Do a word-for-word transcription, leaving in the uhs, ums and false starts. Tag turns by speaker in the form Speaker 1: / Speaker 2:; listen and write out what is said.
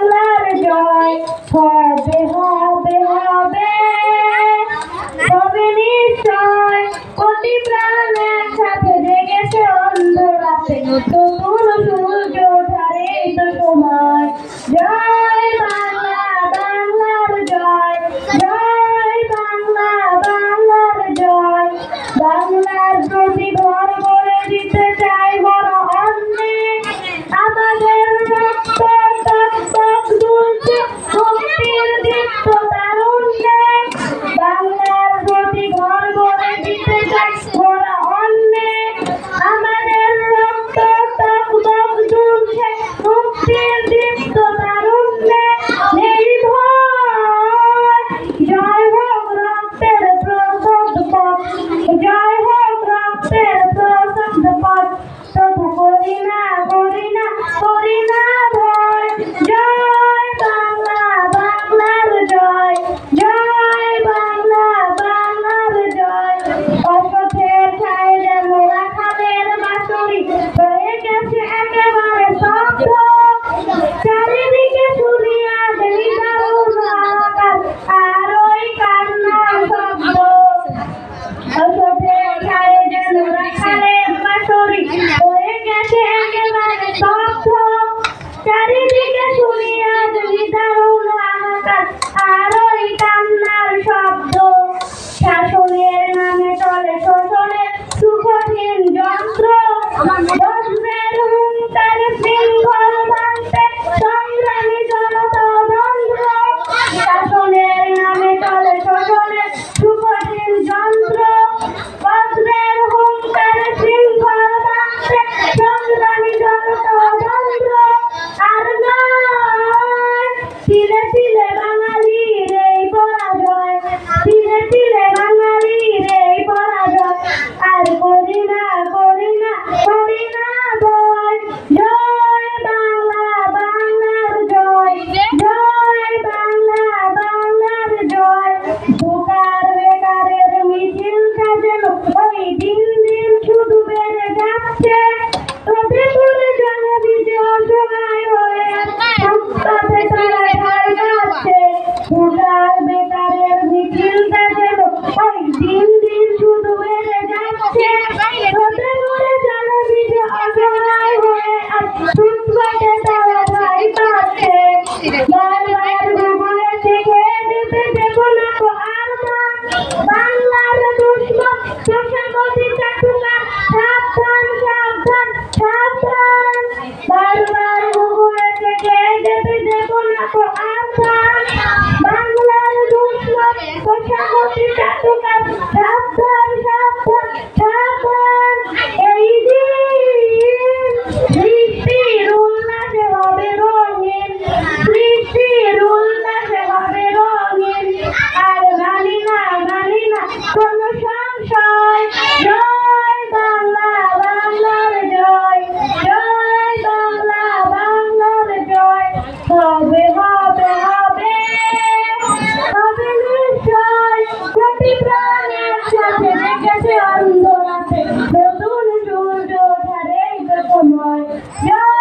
Speaker 1: বাংলার জয় হবে হবে হবে হবে নিশ্চয় কোটি প্রাণ একসাথে জেগেছে অন্ধরাতে নতুন সূর্য ওঠার এই তো সময় জয় বাংলা বাংলার জয় জয় বাংলা বাংলার জয় বাংলার প্রতি ঘর গড়ে দিতে চাই বড় অন্যে আমাদের রক্ত টক টক দুলছে মুক্তির দীপ্ত তারুণ্যে বাংলার প্রতি ঘর গড়ে দিতে চাই বড় অন্যে আমাদের রক্ত টক টক দুলছে মুক্তির দীপ্ত তারুণ্যে নেই ভয় জয় হোক রক্তের প্রশস্ত পথ জয় হোক রক্তের প্রশস্ত পথ তবু করি না করি না করি না ভয় জয় বাংলা বাংলার জয় জয় বাংলা বাংলার জয় অসথের ছায় যেন রাখালের বাঁশরি হয়ে গেছে একেবারে স্তব্ধ চারিদিকে শুনি আজ নিদারুণ হাহাকার আর ওই কান্নার শব্দ অসথের ছায় যেন রাখালের বাঁশরি হয়ে গেছে একেবারে স্তব্ধ চারিদিকে শুনি আজ নিদারুণ হাহাকার আর ওই কান্নার শব্দ শাসনের নামে চলে শোষণের সুকঠিন যন্ত্র বজ্রের হুঙ্কার শৃঙ্খল ভাঙতে সংগ্রামী জনতা যন্ত্র শাসনের নামে চলে শোষণের সুকঠিন যন্ত্র বজ্রের হুঙ্কার শৃঙ্খল ভাঙতে সংগ্রামী জনতা যন্ত্র আর নয় ধীরে ধীরে বাঙালির এই পরাজয় ধীরে ধীরে বাঙালির এই পরাজয় আর করি না করি না করি না ভয় জয় বাংলা বাংলার জয় জয় বাংলা বাংলার জয় বোকার বেকারের মিছিল সাজানো ওই দিন দিন শুধু বেড়ে যাচ্ছে তোদের করে জনে ভিজে অসহায় হয়ে ফুটপাতে তারা ঢাল যাচ্ছে বোকার বেকারের মিছিল সাজানো ওই দিন দিন শুধু বেড়ে যাচ্ছে তোদের করে জনে ভিজে অসহায় হয়ে আর ফুটপাতে তারা ঢাল পাচ্ছে বারবার গুগলে শিখে যেতে দেবো না তো আর বাংলার দুশ্মন তোষামতি চাটুকার সাবধান সাবধান সাবধান বারবার গুগলে শিখে যেতে দেবো না তো আর বাংলার দুশ্মন তোষামতি চাটুকার সাবধান সাবধান সাবধান এই দিন বৃষ্টির উল্লাসে হবে রঙিন বৃষ্টির উল্লাসে হবে রঙিন আর মানি না মানি না কোনো সংশয় জয় বাংলা বাংলার জয় জয় বাংলা বাংলার জয় হবে হবে হবে হবে নিশ্চয় কোটি প্রাণ একসাথে জেগেছে অন্ধরাতে নতুন সূর্য ওঠার এই তো সময় জয়